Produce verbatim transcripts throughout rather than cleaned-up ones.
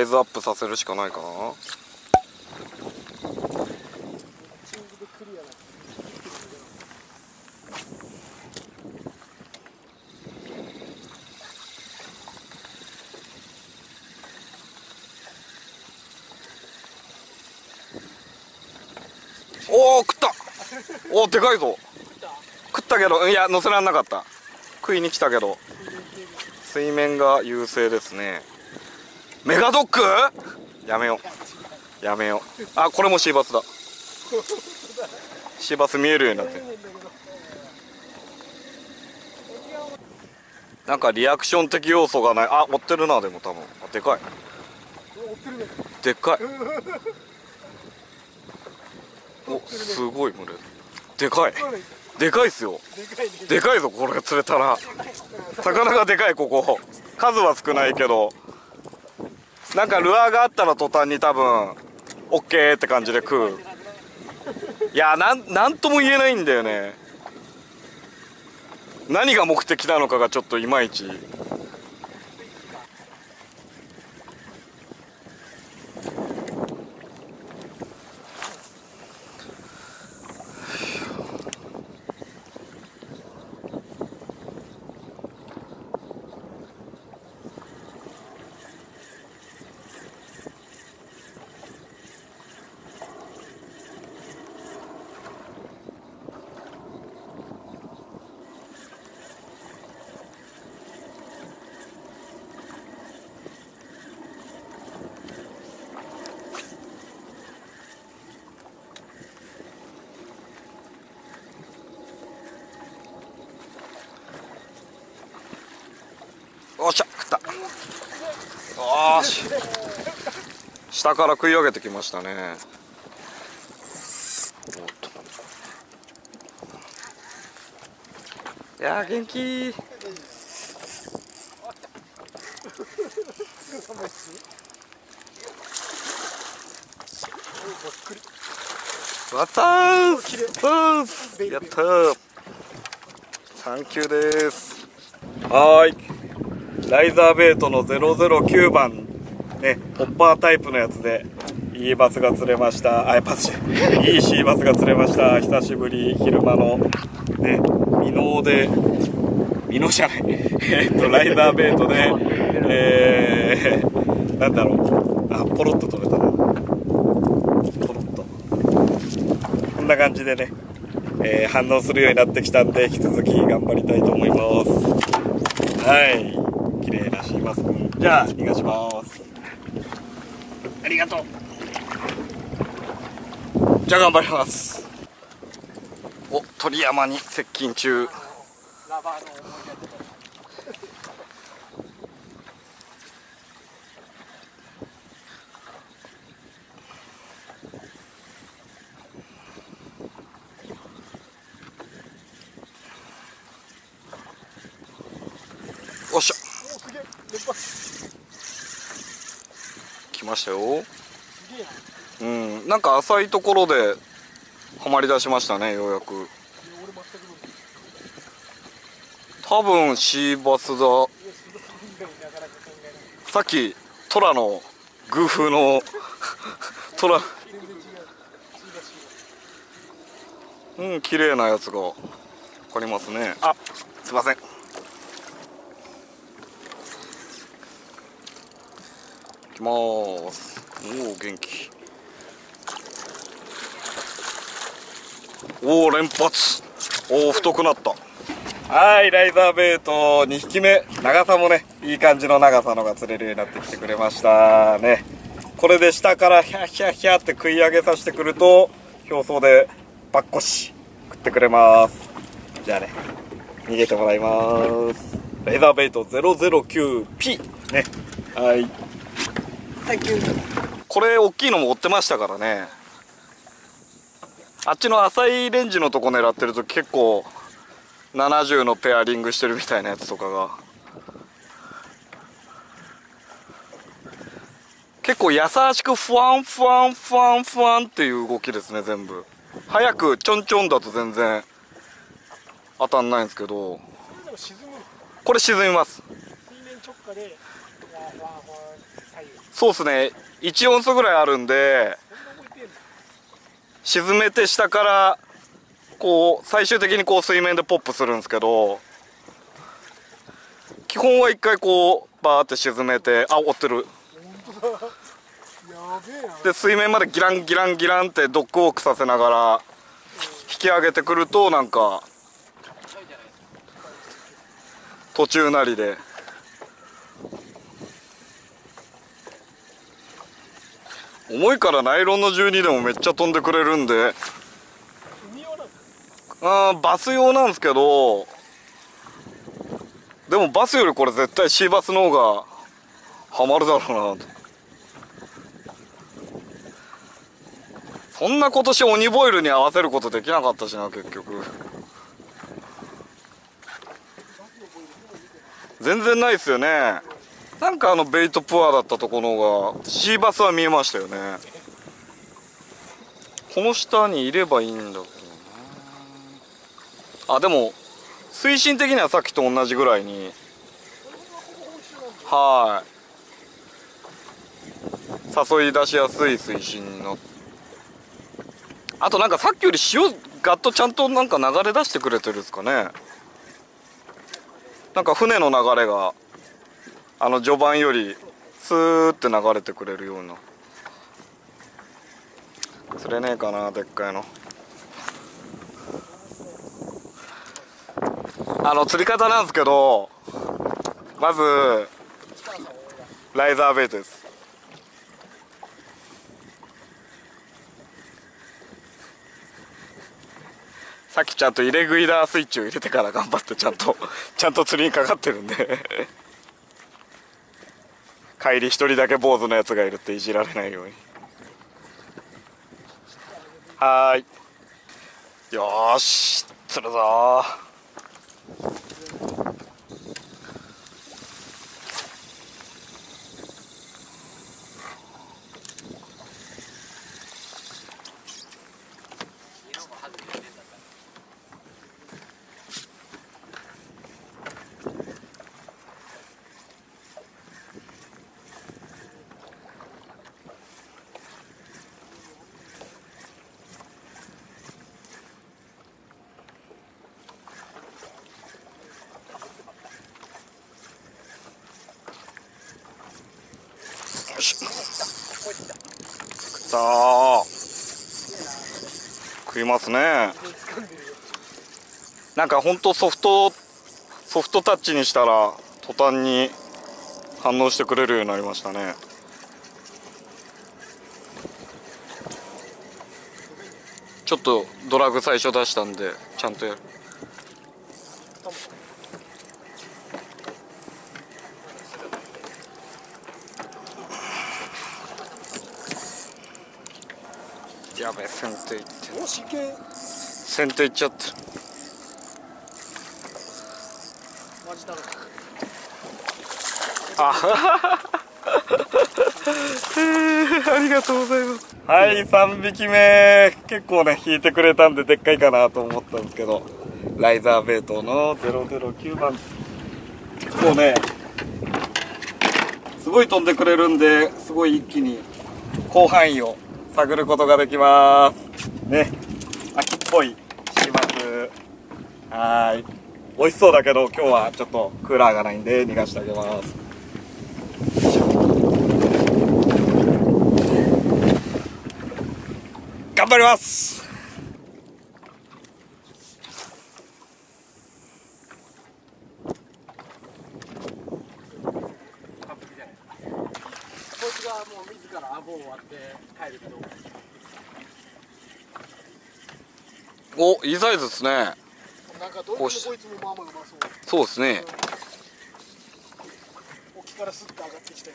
イズアップさせるしかないかな。おお、食った。おお、でかいぞ。食ったけど、いや乗せらんなかった。食いに来たけど水面が優勢ですね。メガドッグやめようやめよう。あ、これもシーバスだ。シーバス見えるようになってる。なんかリアクション的要素がない。あ、追ってるな。でも多分あ、でかい。でっかい。お、すごい群れ。でかい。でかいっすよ。でかいぞこれ釣れたら。魚がでかい。ここ数は少ないけど、なんかルアーがあったら途端に多分オッケーって感じで食う。いや、なんなんとも言えないんだよね。何が目的なのかがちょっといまいち。おっしゃ、食った。よーし、下から食い上げてきましたね。おっと、いやー元気。わったー、やったー、サンキューです。はーい、ライザーベイトのゼロゼロきゅうばんね、ホッパータイプのやつでいいバスが釣れました。あ、パスいいシーバスが釣れました。久しぶり。昼間のね、ミノでミノじゃないえっとライザーベイトで、えー、なんだろう、あ、ポロッと取れたな。ポロッとこんな感じでね、えー、反応するようになってきたんで、引き続き頑張りたいと思います。はい、綺麗なシーバス君、じゃあ逃がします。ありがとう。じゃあ頑張ります。お、鳥山に接近中。おっしゃ、来ましたよ。うん、なんか浅いところではまり出しましたね、ようやく。多分シーバスだ。さっきトラの偶風のトラ、うん、綺麗なやつが分かりますね。あ、すいません。いきまーす。おお、元気。おお、連発。おお、太くなった。はい、ライザーベイトにひきめ、長さもね、いい感じの長さのが釣れるようになってきてくれましたね。これで下からヒャヒャヒャって食い上げさせてくると、表層でバッコシ食ってくれます。じゃあね、逃げてもらいます。ライザーベイト ゼロゼロきゅうピー ね。はい、これ大きいのも追ってましたからね。あっちの浅いレンジのとこ狙ってると結構ななじゅうのペアリングしてるみたいなやつとかが結構優しくフワンフワンフワンフワンっていう動きですね。全部早くちょんちょんだと全然当たんないんですけど、これ沈みます。 そうですね、いちオンスぐらいあるんで、沈めて下からこう最終的にこう水面でポップするんですけど、基本は一回こうバーって沈めて、あ、追ってる。で水面までギランギランギランってドッグウォークさせながら引き上げてくると、なんか途中なりで重いからナイロンのじゅうにでもめっちゃ飛んでくれるんで、あバス用なんですけど、でもバスよりこれ絶対シーバスの方がハマるだろうなと。そんな今年オニボイルに合わせることできなかったしな、結局。全然ないっすよね。なんかあのベイトプアだったところの方がシーバスは見えましたよね。この下にいればいいんだけどな。あ、でも水深的にはさっきと同じぐらいに、はい誘い出しやすい水深の。あとなんかさっきより潮ガッとちゃんとなんか流れ出してくれてるんですかね。なんか船の流れがあの序盤よりスーって流れてくれるような。釣れねえかな、でっかいの。あの釣り方なんですけど、まずライザーベイトです。さっきちゃんと入れ食いダースイッチを入れてから頑張ってちゃんとちゃんと釣りにかかってるんで帰り一人だけ坊主のやつがいるっていじられないように。はーい、よーし釣るぞー。さあ食いますね。なんかほんとソフトソフトタッチにしたら途端に反応してくれるようになりましたね。ちょっとドラグ最初出したんでちゃんとやる。やべえ、先手いって先手いっちゃってる。あありがとうございます。はい、さんびきめ結構ね引いてくれたんででっかいかなと思ったんですけど、ライザーベイトのゼロゼロきゅうばんです。結構ねすごい飛んでくれるんで、すごい一気に広範囲を探ることができますね。秋っぽいします。はい、美味しそうだけど今日はちょっとクーラーがないんで逃がしてあげます。頑張ります。 こいつがもう自ら顎を割って帰るけど。 お、いいサイズですね。 なんかどいつもこいつもまあまあうまそう。 そうですね。 沖からスッと上がってきて。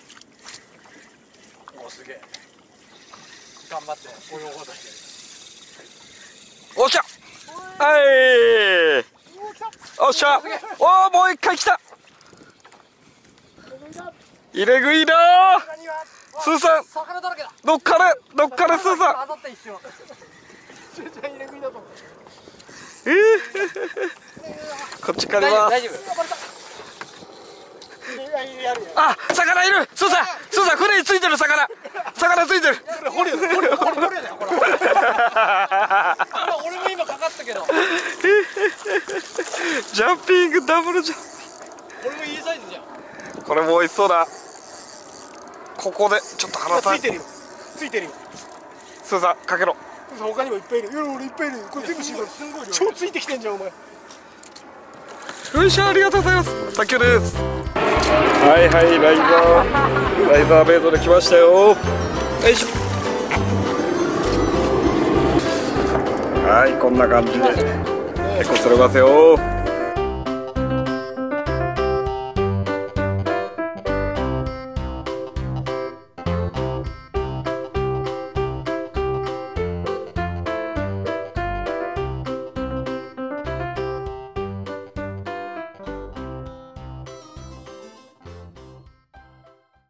おお、すげえ。頑張って泳ごうとしてる。 おっしゃ。はい。おっしゃ。おお、もう一回来た。入れ食いだー。スーさん。どっからどっからスーさん。えー、こっち借ります。あ、魚いる。スーさん、スーーさん船についてる魚魚ついてる。 掘れよ掘れよ掘れよ掘れよこれ。俺も今かかったけど。 ジャンピングダブルジャン俺もいいサイズじゃん。 これも美味しそうだ。ここでちょっと離さついてるよついてるよ。 スーさんかけろ。 他にもいっぱいいる。いや俺いっぱいいる。これ全部シード超ついてきてんじゃんお前。 よいしょ、ありがとうございます。サンキューです。はいはい、ライザーライザーベイトで来ましたよ。よいしょ。はい、こんな感じで結構釣れますよ。